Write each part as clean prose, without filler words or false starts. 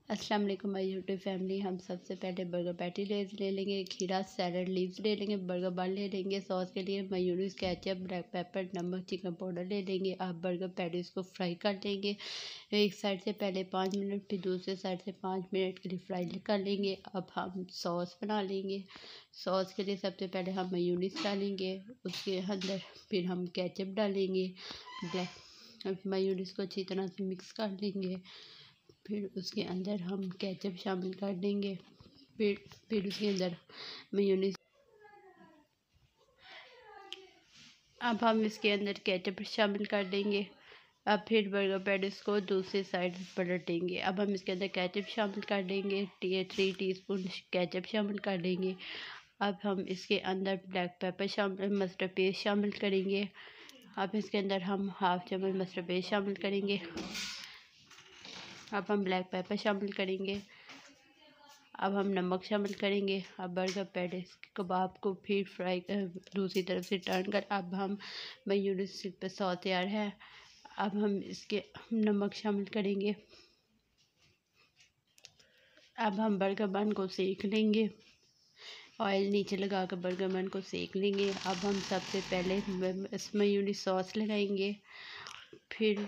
अस्सलाम वालेकुम my YouTube family. हम सबसे पहले बर्गर पैटी ले लेंगे, खीरा सैलड लीव्स ले लेंगे, बर्गर बन ले लेंगे। सॉस के लिए मेयोनीज, केचप, ब्लैक पेपर, नमक, चिकन पाउडर ले लेंगे। अब बर्गर पैटीज को फ्राई कर लेंगे। एक साइड से पहले 5 मिनट, फिर दूसरे साइड से 5 मिनट के लिए फ्राई कर लेंगे। अब हम सॉस बना लेंगे। सॉस के लिए सबसे पहले हम मेयोनीज डालेंगे, उसके अंदर फिर हम केचप डालेंगे। ब्लैक मेयोनीज को अच्छी तरह से मिक्स कर लेंगे। फिर उसके अंदर हम केचप शामिल कर देंगे। फिर उसके अंदर मेयोनीज। अब हम इसके अंदर केचप शामिल कर देंगे। अब फिर बर्गर पैटीज को दूसरी साइड पलट देंगे। अब हम इसके अंदर केचप शामिल कर देंगे। 3 टीस्पून केचप शामिल कर देंगे। अब हम इसके अंदर ब्लैक पेपर शामिल, मस्टर्ड पेस्ट शामिल करेंगे। अब इसके अंदर हम हाफ चम्मच मस्टर्ड पेस्ट शामिल करेंगे। अब हम ब्लैक पेपर शामिल करेंगे। अब हम नमक शामिल करेंगे। अब बर्गर पैटीज कबाब को फिर फ्राई दूसरी तरफ से टर्न कर। अब हम मेयोनीज पे सॉस तैयार है। अब हम इसके नमक शामिल करेंगे। अब हम बर्गर बन को सेक लेंगे। ऑयल नीचे लगा कर बर्गर बन को सेक लेंगे। अब हम सबसे पहले इस मेयोनीज सॉस लगाएंगे। फिर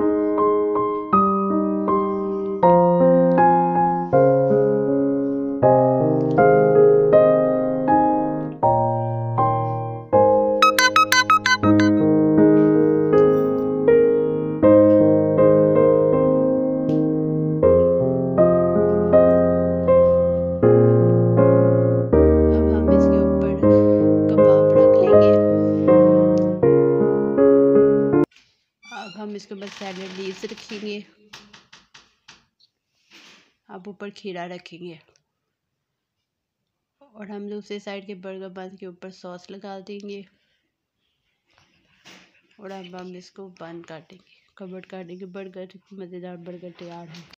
हम इसके ऊपर सैलड लीव्स रखेंगे। अब ऊपर खीरा रखेंगे और हम दूसरी साइड के बर्गर बन के ऊपर सॉस लगा देंगे। और अब हम इसको बंद कर देंगे, कवर कर देंगे। बर्गर मज़ेदार बर्गर तैयार है।